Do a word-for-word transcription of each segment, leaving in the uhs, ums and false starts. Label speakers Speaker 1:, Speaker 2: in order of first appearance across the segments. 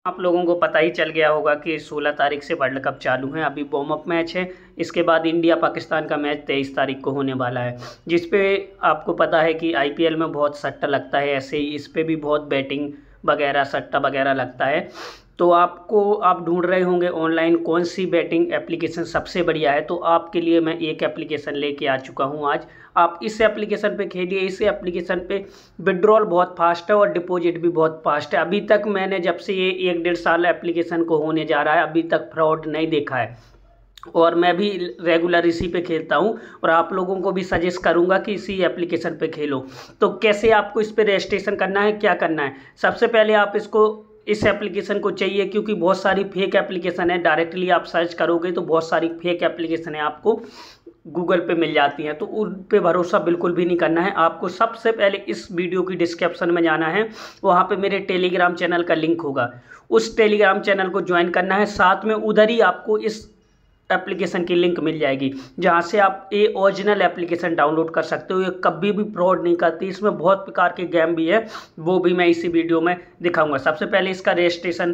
Speaker 1: आप लोगों को पता ही चल गया होगा कि सोलह तारीख से वर्ल्ड कप चालू है। अभी वार्म अप मैच है, इसके बाद इंडिया पाकिस्तान का मैच तेईस तारीख को होने वाला है, जिस पे आपको पता है कि आईपीएल में बहुत सट्टा लगता है। ऐसे ही इस पे भी बहुत बैटिंग वगैरह सट्टा वगैरह लगता है। तो आपको आप ढूंढ रहे होंगे ऑनलाइन कौन सी बैटिंग एप्लीकेशन सबसे बढ़िया है, तो आपके लिए मैं एक एप्लीकेशन लेके आ चुका हूं आज। आप इस एप्लीकेशन पे खेलिए। इस एप्लीकेशन पे विड्रॉल बहुत फास्ट है और डिपॉजिट भी बहुत फास्ट है। अभी तक मैंने जब से ये एक डेढ़ साल एप्लीकेशन को होने जा रहा है, अभी तक फ्रॉड नहीं देखा है और मैं भी रेगुलर इसी पे खेलता हूं और आप लोगों को भी सजेस्ट करूंगा कि इसी एप्लीकेशन पे खेलो। तो कैसे आपको इस पे रजिस्ट्रेशन करना है, क्या करना है? सबसे पहले आप इसको इस एप्लीकेशन को चाहिए, क्योंकि बहुत सारी फेक एप्लीकेशन है। डायरेक्टली आप सर्च करोगे तो बहुत सारी फेक एप्लीकेशन है आपको गूगल पे मिल जाती हैं, तो उन पे भरोसा बिल्कुल भी नहीं करना है। आपको सबसे पहले इस वीडियो की डिस्क्रिप्शन में जाना है, वहाँ पे मेरे टेलीग्राम चैनल का लिंक होगा, उस टेलीग्राम चैनल को ज्वाइन करना है। साथ में उधर ही आपको इस एप्लीकेशन की लिंक मिल जाएगी, जहां से आप ये ओरिजिनल एप्लीकेशन डाउनलोड कर सकते हो। ये कभी भी फ्रॉड नहीं करती, इसमें बहुत प्रकार के गेम भी है, वो भी मैं इसी वीडियो में दिखाऊंगा। सबसे पहले इसका रजिस्ट्रेशन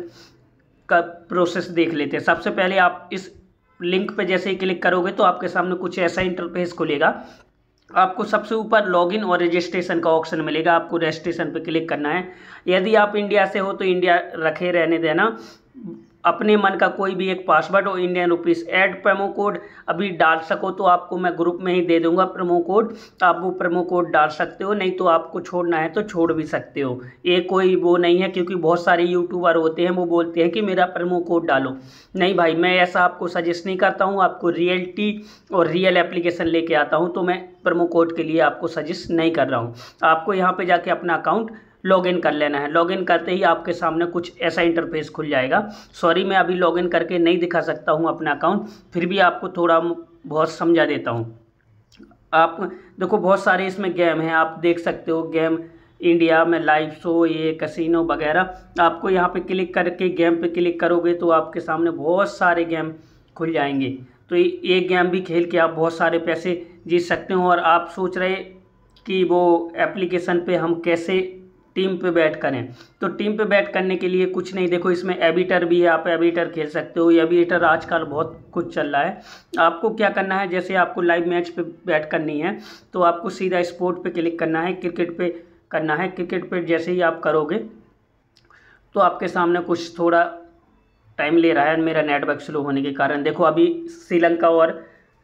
Speaker 1: का प्रोसेस देख लेते हैं। सबसे पहले आप इस लिंक पे जैसे ही क्लिक करोगे तो आपके सामने कुछ ऐसा इंटरफेस खुलेगा। आपको सबसे ऊपर लॉगिन और रजिस्ट्रेशन का ऑप्शन मिलेगा, आपको रजिस्ट्रेशन पे क्लिक करना है। यदि आप इंडिया से हो तो इंडिया रखे रहने देना, अपने मन का कोई भी एक पासवर्ड और Indian rupees. Add promo code अभी डाल सको तो आपको मैं ग्रुप में ही दे दूंगा प्रोमो कोड, आप वो प्रोमो कोड डाल सकते हो, नहीं तो आपको छोड़ना है तो छोड़ भी सकते हो। ये कोई वो नहीं है, क्योंकि बहुत सारे यूट्यूबर होते हैं वो बोलते हैं कि मेरा प्रोमो कोड डालो। नहीं भाई, मैं ऐसा आपको सजेस्ट नहीं करता हूँ। आपको रियलिटी और रियल एप्लीकेशन लेके आता हूँ, तो मैं प्रोमो कोड के लिए आपको सजेस्ट नहीं कर रहा हूँ। आपको यहाँ पर जाके अपना अकाउंट लॉगिन कर लेना है। लॉगिन करते ही आपके सामने कुछ ऐसा इंटरफेस खुल जाएगा। सॉरी, मैं अभी लॉगिन करके नहीं दिखा सकता हूं अपना अकाउंट, फिर भी आपको थोड़ा बहुत समझा देता हूं। आप देखो बहुत सारे इसमें गेम हैं, आप देख सकते हो गेम इंडिया में लाइव शो, ये कैसीनो वगैरह। आपको यहाँ पे क्लिक करके गेम पे क्लिक करोगे तो आपके सामने बहुत सारे गेम खुल जाएंगे। तो ये गेम भी खेल के आप बहुत सारे पैसे जीत सकते हो। और आप सोच रहे कि वो एप्लीकेशन पे हम कैसे टीम पे बैट करें, तो टीम पे बैट करने के लिए कुछ नहीं, देखो इसमें एबिटर भी है, आप एबिटर खेल सकते हो। एबिटर आजकल बहुत कुछ चल रहा है। आपको क्या करना है, जैसे आपको लाइव मैच पे बैट करनी है तो आपको सीधा स्पोर्ट पे क्लिक करना है, क्रिकेट पे करना है। क्रिकेट पे जैसे ही आप करोगे तो आपके सामने कुछ थोड़ा टाइम ले रहा है, मेरा नेटवर्क स्लो होने के कारण। देखो अभी श्रीलंका और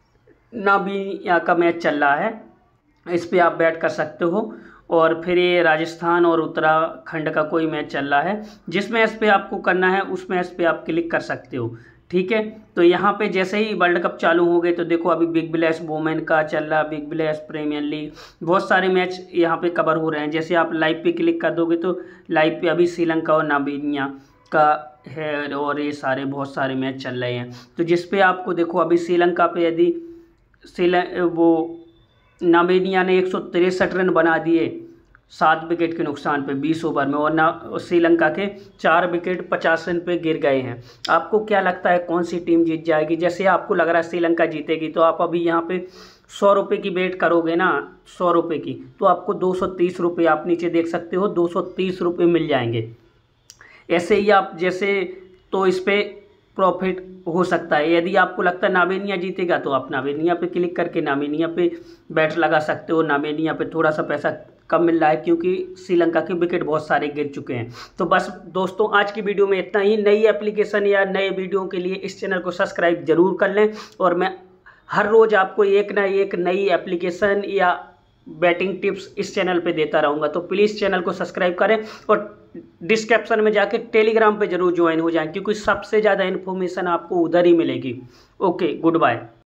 Speaker 1: नामीबिया का मैच चल रहा है, इस पर आप बैट कर सकते हो। और फिर ये राजस्थान और उत्तराखंड का कोई मैच चल रहा है, जिस मैच पे आपको करना है उस मैच पे आप क्लिक कर सकते हो, ठीक है। तो यहाँ पे जैसे ही वर्ल्ड कप चालू हो गए तो देखो अभी बिग बैश वोमेन का चल रहा, बिग बैश प्रीमियर लीग, बहुत सारे मैच यहाँ पे कवर हो रहे हैं। जैसे आप लाइव पे क्लिक कर दोगे तो लाइव पे अभी श्रीलंका और नामीबिया का है और ये सारे बहुत सारे मैच चल रहे हैं। तो जिस पे आपको देखो अभी श्रीलंका पे यदि श्रीलंका वो नामीबिया ने एक सौ तिरसठ रन बना दिए सात विकेट के नुकसान पे बीस ओवर में, और ना श्रीलंका के चार विकेट पचास रन पे गिर गए हैं। आपको क्या लगता है कौन सी टीम जीत जाएगी? जैसे आपको लग रहा है श्रीलंका जीतेगी, तो आप अभी यहाँ पे सौ रुपये की बेट करोगे ना, सौ रुपये की, तो आपको दो सौ तीस रुपये, आप नीचे देख सकते हो, दो सौ तीस रुपये मिल जाएंगे। ऐसे ही आप जैसे तो इस पर प्रॉफिट हो सकता है। यदि आपको लगता है नामीबिया जीतेगा तो आप नामीबिया पे क्लिक करके नामीबिया पे बैट लगा सकते हो। नामीबिया पे थोड़ा सा पैसा कम मिल रहा है क्योंकि श्रीलंका के विकेट बहुत सारे गिर चुके हैं। तो बस दोस्तों, आज की वीडियो में इतना ही। नई एप्लीकेशन या नए वीडियो के लिए इस चैनल को सब्सक्राइब जरूर कर लें, और मैं हर रोज़ आपको एक ना एक नई एप्लीकेशन या बैटिंग टिप्स इस चैनल पे देता रहूँगा। तो प्लीज़ चैनल को सब्सक्राइब करें और डिस्क्रिप्शन में जाके टेलीग्राम पे जरूर ज्वाइन हो जाएं, क्योंकि सबसे ज़्यादा इन्फॉर्मेशन आपको उधर ही मिलेगी। Okay, good bye.